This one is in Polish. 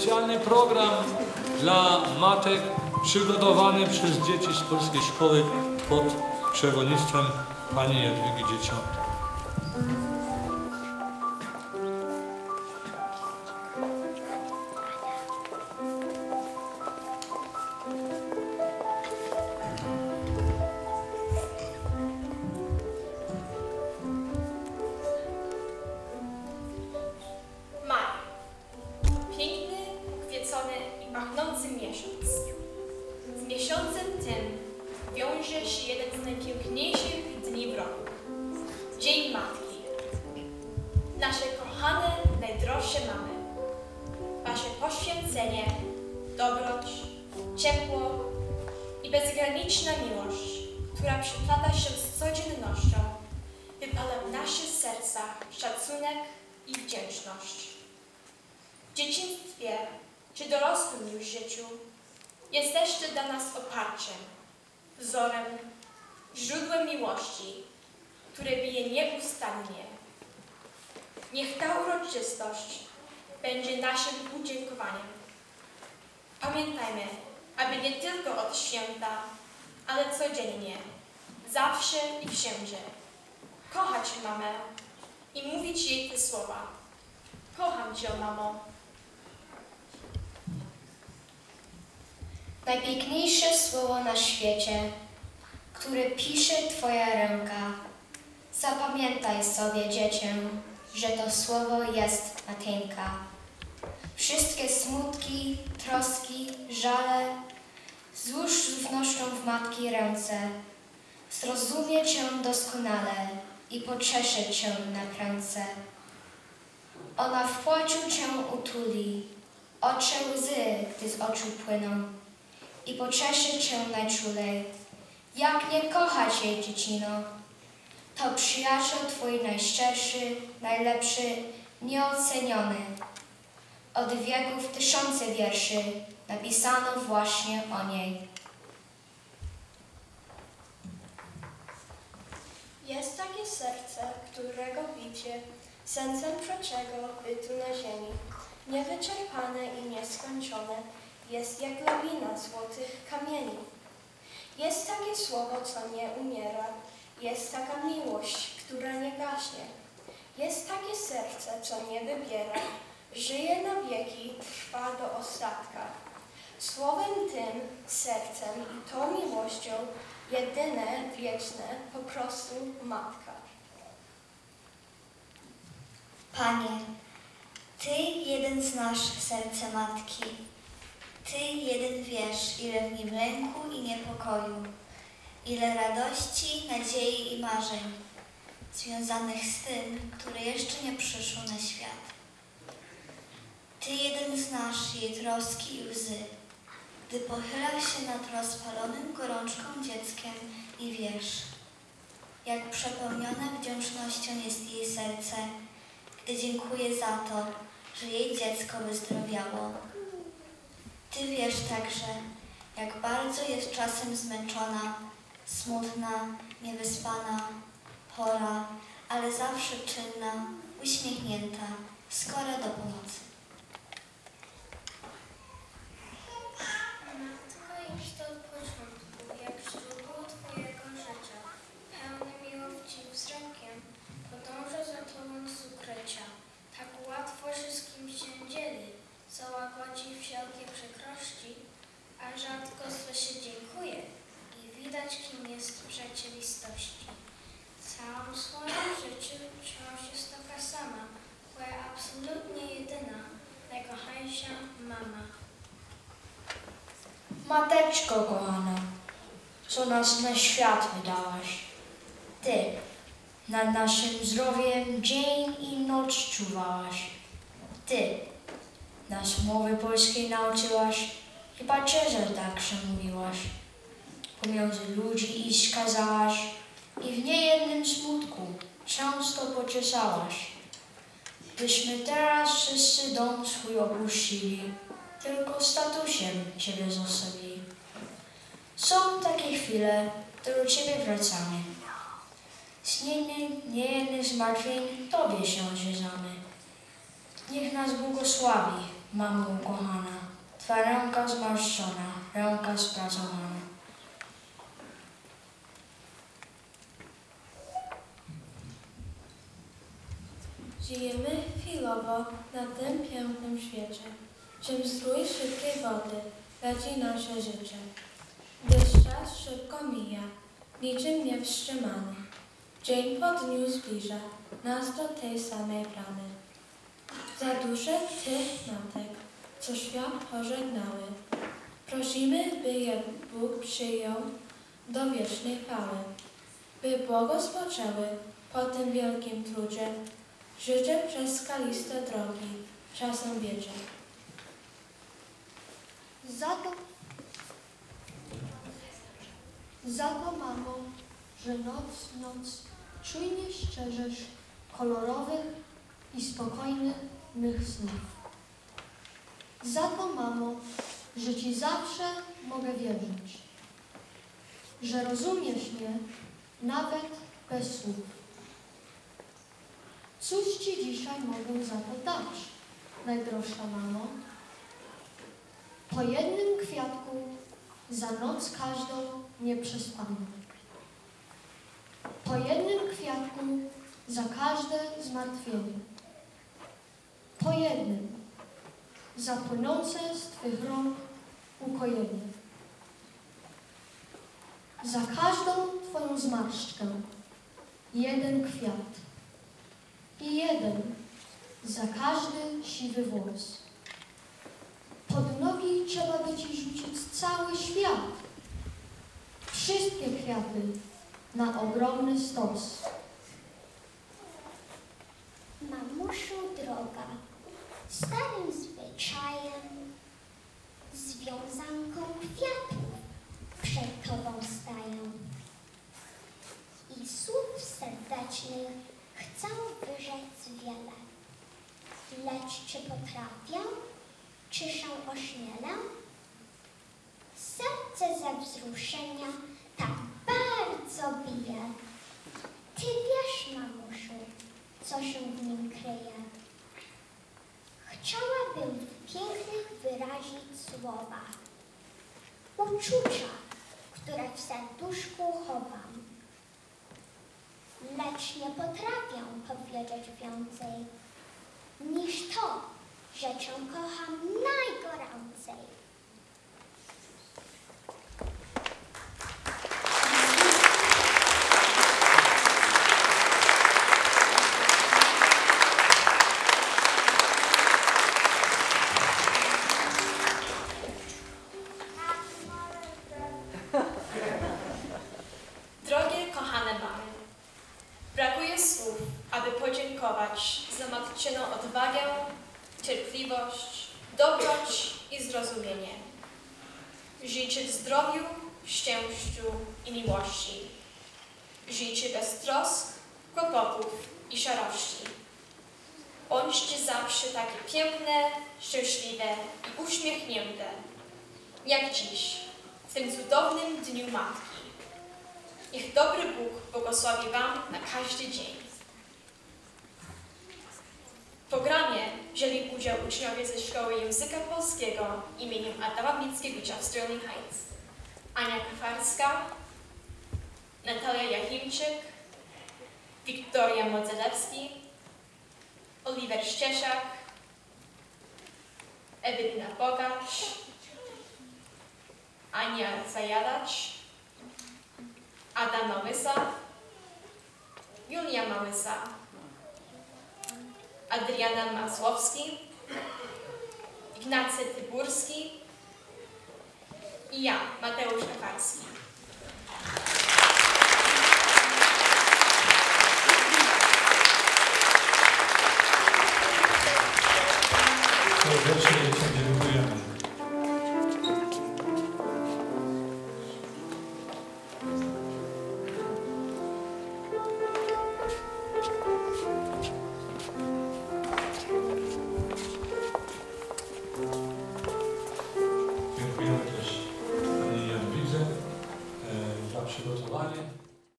specjalny program dla matek przygotowany przez dzieci z Polskiej Szkoły pod przewodnictwem pani Jadwigi Dzieciąt. Z miesiącem tym wiąże się jeden z najpiękniejszych dni w roku. Dzień Matki. Nasze kochane, najdroższe mamy. Wasze poświęcenie, dobroć, ciepło i bezgraniczna miłość, która przeplata się z codziennością, wypala w naszych sercach szacunek i wdzięczność. W dzieciństwie czy dorosłym już życiu jesteście dla nas oparciem, wzorem, źródłem miłości, które bije nieustannie. Niech ta uroczystość będzie naszym podziękowaniem. Pamiętajmy, aby nie tylko od święta, ale codziennie, zawsze i wszędzie kochać mamę i mówić jej te słowa. Kocham cię, mamo. Najpiękniejsze słowo na świecie, które pisze twoja ręka. Zapamiętaj sobie, dziecię, że to słowo jest mateńka. Wszystkie smutki, troski, żale złóż z ufnością w matki ręce. Zrozumie cię doskonale i poczesze cię na kręce. Ona w płaczu cię utuli, otrze łzy, gdy z oczu płyną, i poczesze cię najczulej. Jak nie kochać jej, dziecino? To przyjaciel twój najszczerszy, najlepszy, nieoceniony. Od wieków tysiące wierszy napisano właśnie o niej. Jest takie serce, którego bicie, sercem przeczego bytu na ziemi, niewyczerpane i nieskończone, jest jak lawina złotych kamieni. Jest takie słowo, co nie umiera, jest taka miłość, która nie gaśnie. Jest takie serce, co nie wybiera, żyje na wieki, trwa do ostatka. Słowem tym, sercem i tą miłością, jedyne, wieczne, po prostu Matka. Panie, Ty jeden znasz serce Matki. Ty jeden wiesz, ile w nim lęku i niepokoju, ile radości, nadziei i marzeń związanych z tym, które jeszcze nie przyszło na świat. Ty jeden znasz jej troski i łzy, gdy pochyla się nad rozpalonym gorączką dzieckiem i wiesz, jak przepełnione wdzięcznością jest jej serce, gdy dziękuje za to, że jej dziecko wyzdrowiało. Ty wiesz także, jak bardzo jest czasem zmęczona, smutna, niewyspana, chora, ale zawsze czynna, uśmiechnięta, skora do pomocy. Matka jest od początku, jak źródło twojego życia, pełny miłości wzrokiem, podąża za tobą z ukrycia. Tak łatwo się z kimś się dzieli, co łagodzi wszelkie przykrości, a rzadko swe się dziękuje i widać, kim jest w rzeczywistości. W całym swoim życiu wciąż jest taka sama, twoja absolutnie jedyna, najkochańsza mama. Mateczko kochana, co nas na świat wydałaś. Ty nad naszym zdrowiem dzień i noc czuwałaś. Ty nas mowy polskiej nauczyłaś i pacierze tak przemówiłaś. Pomiędzy ludzi iść kazałaś i w niejednym smutku często pociesałaś. Byśmy teraz wszyscy dom swój opuścili, tylko statusem Ciebie zostawili. Są takie chwile, gdy do Ciebie wracamy. Z niejednych zmartwień Tobie się odwiedzamy. Niech nas błogosławi mamo ukochana, twa ręka zmarszczona, ręka spracowana. Żyjemy chwilowo na tym pięknym świecie, czym strój szybkiej wody leci nasze życie. Gdyż czas szybko mija, niczym niewstrzymany. Dzień po dniu zbliża nas do tej samej plany. Za duszę tych matek, co świat pożegnały, prosimy, by je Bóg przyjął do wiecznej chwały, by błogospoczęły po tym wielkim trudzie, życzę przez skaliste drogi czasem wiedzie. Za to, mamo, że noc czujnie strzeżesz kolorowych i spokojnych mych snów. Za to, mamo, że ci zawsze mogę wierzyć, że rozumiesz mnie nawet bez słów. Cóż ci dzisiaj mogę za to dać, najdroższa mamo? Po jednym kwiatku za noc każdą nieprzespaną. Po jednym kwiatku za każde zmartwienie. Po jednym za płynące z twych rąk ukojenie. Za każdą twoją zmarszczkę jeden kwiat i jeden za każdy siwy włos. Pod nogi trzeba by ci rzucić cały świat. Wszystkie kwiaty na ogromny stos. Mamuszu droga, starym zwyczajem, związanką kwiatów przed tobą staję. I słów serdecznych chcę wyrzec wiele, lecz czy potrafię, czy się ośmielę? Serce ze wzruszenia tak bardzo bije. Ty wiesz, mamuszu, co się w nim kryje. Chciałabym w pięknych wyrazić słowa, uczucia, które w serduszku chowam. Lecz nie potrafię powiedzieć więcej niż to, że cię kocham najgoręcej. Drogie, kochane mamy, brakuje słów, aby podziękować za matczyną odwagę, cierpliwość, dobroć i zrozumienie. Żyjcie w zdrowiu, szczęściu i miłości. Żyjcie bez trosk, kłopotów i szarości. Bądźcie zawsze takie piękne, szczęśliwe i uśmiechnięte, jak dziś, w tym cudownym Dniu Matki. Niech dobry Bóg błogosławi Wam na każdy dzień. W programie wzięli udział uczniowie ze Szkoły Języka Polskiego imieniem Adama Mickiewicza w Sterling Heights. Ania Kafarska, Natalia Jachimczyk, Wiktoria Modzelewski, Oliver Szczeszak, Ewelina Bogacz, Ania Zajadacz, Adam Małysa, Julia Małysa, Adriana Masłowski, Ignacy Tyburski i ja, Mateusz Kafarski. Serdecznie dziękuję.